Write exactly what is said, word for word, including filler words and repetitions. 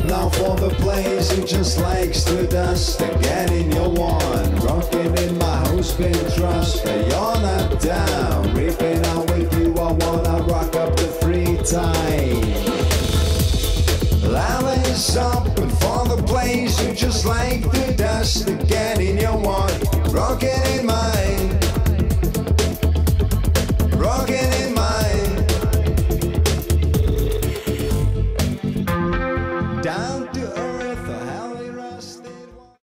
Now for the place who just likes to dust and get in your one. Rocking in my house, been trust that you're not down. Reaping out with you, I wanna rock up the free time. Alley's open for the place who just like the dust to get in your one. Rocking in my